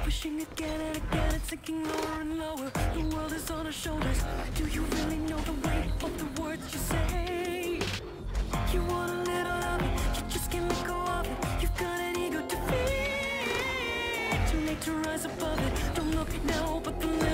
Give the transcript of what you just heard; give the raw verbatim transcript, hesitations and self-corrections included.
pushing again and again, it's sinking lower and lower. The world is on our shoulders. Do you really know the weight of the words you say? You want a little of it, you just can't let go of it. You've got an ego to feed, too late to rise above it. Don't look now, but the